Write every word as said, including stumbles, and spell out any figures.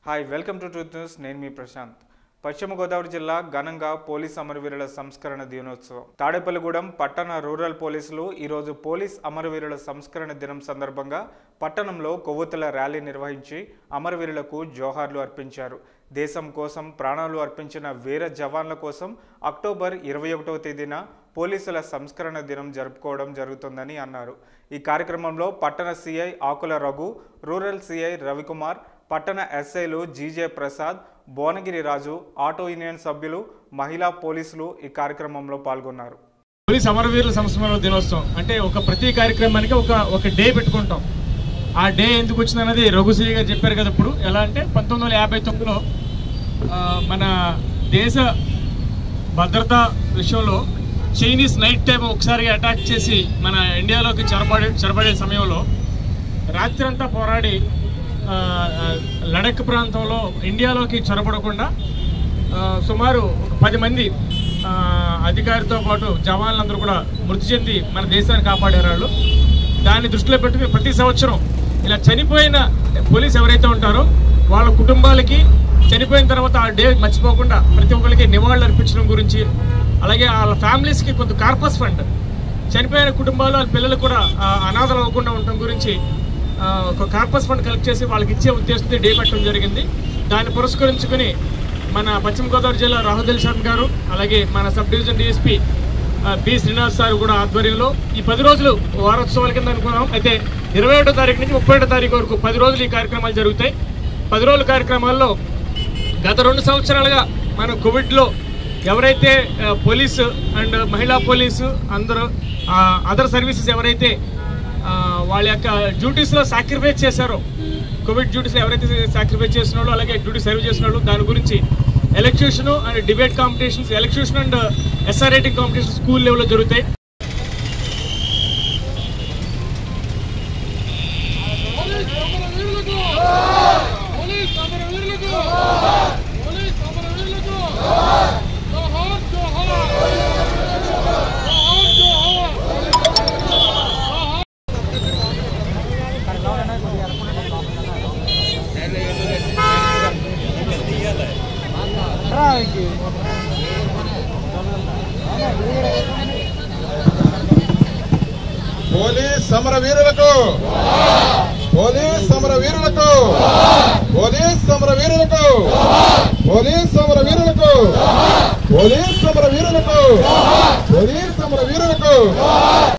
Hi welcome to truth news. నేను మీ ప్రశాంత్. పశ్చిమ గోదావరి జిల్లా ఘనంగా పోలీస్ అమరవీరుల సంస్కరణ దినోత్సవం. తాడేపల్లిగూడెం పట్టణ రూరల్ పోలీసులు ఈరోజు పోలీస్ అమరవీరుల సంస్కరణ దినం సందర్భంగా పట్టణంలో కొవ్వొత్తుల ర్యాలీ నిర్వహించి అమరవీరులకు జోహార్లు అర్పించారు. దేశం కోసం ప్రాణాలు అర్పించిన వీర జవాన్ల కోసం అక్టోబర్ ఇరవై ఒకటవ తేదీన పోలీసుల సంస్కరణ దినం జరుపుకోవడం జరుగుతుందని అన్నారు. ఈ కార్యక్రమంలో పట్టణ CI Akula Raghu, rural CI Ravikumar, పట్టణ ఎస్ఐలు GJ Prasad, Bhuvanagiri Raju, auto union సభ్యులు, మహిళా పోలీసులు ఈ కార్యక్రమంలో పాల్గొన్నారు. పోలీస్ అమరవీరుల సంస్మరణ దినోత్సవం అంటే ఒక ప్రతి కార్యక్రమానికి ఒక ఒక డే పెట్టుకుంటాం. ఆ డే ఎందుకు వచ్చిందన్నది రఘుశ్రీ గారు చెప్పారు కదా. ఇప్పుడు ఎలా అంటే పంతొమ్మిది వందల యాభై తొమ్మిదిలో మన దేశ భద్రతా విషయంలో చైనీస్ నైట్ టైం ఒకసారిగా అటాక్ చేసి మన ఇండియాలోకి చొరబడే చొరబడే సమయంలో రాత్రంతా పోరాడి లడఖ్ ప్రాంతంలో ఇండియాలోకి చొరబడకుండా సుమారు పది మంది అధికారితో పాటు జవాన్లందరూ కూడా మృతి చెంది మన దేశాన్ని కాపాడారు వాళ్ళు. దాన్ని దృష్టిలో పెట్టుకుని ప్రతి సంవత్సరం ఇలా చనిపోయిన పోలీస్ ఎవరైతే ఉంటారో వాళ్ళ కుటుంబాలకి చనిపోయిన తర్వాత ఆ డే మర్చిపోకుండా ప్రతి ఒక్కరికి నివాళులు అర్పించడం గురించి, అలాగే వాళ్ళ ఫ్యామిలీస్కి కొంత కార్పస్ ఫండ్ చనిపోయిన కుటుంబాలు వాళ్ళ పిల్లలు కూడా అనాథలు అవ్వకుండా ఉండటం గురించి ఒక కార్పస్ ఫండ్ కలెక్ట్ చేసి వాళ్ళకి ఇచ్చే ఉద్దేశంతో డే పెట్టడం జరిగింది. దాన్ని పురస్కరించుకుని మన పశ్చిమ గోదావరి జిల్లా రాహుల్ శర్మ గారు, అలాగే మన sub division DSP B Srinivas sir కూడా ఆధ్వర్యంలో ఈ పది రోజులు వారోత్సవాల కింద అనుకున్నాం. అయితే ఇరవై ఒకటో తారీఖు నుంచి ముప్పై ఒకటో తారీఖు వరకు పది రోజులు ఈ కార్యక్రమాలు జరుగుతాయి. పది రోజుల కార్యక్రమాల్లో గత రెండు సంవత్సరాలుగా మన కోవిడ్లో ఎవరైతే పోలీసు అండ్ మహిళా పోలీసు అందరూ అదర్ సర్వీసెస్ ఎవరైతే వాళ్ళ యొక్క డ్యూటీస్లో సాక్రిఫైస్ చేశారో, కోవిడ్ డ్యూటీస్లో ఎవరైతే సాక్రిఫైస్ చేసిన వాళ్ళు, అలాగే డ్యూటీ సర్వ్ చేసిన వాళ్ళు, దాని గురించి elocution and debate competitions, elocution and essay writing competition school లెవెల్లో జరుగుతాయి. పోలీస్ సమరవీరులకు పోలీస్ సమరవీరులకు పోలీస్ సమరవీరులకు పోలీస్ సమరవీరులకు పోలీస్ సమరవీరులకు పోలీస్ సమరవీరులకు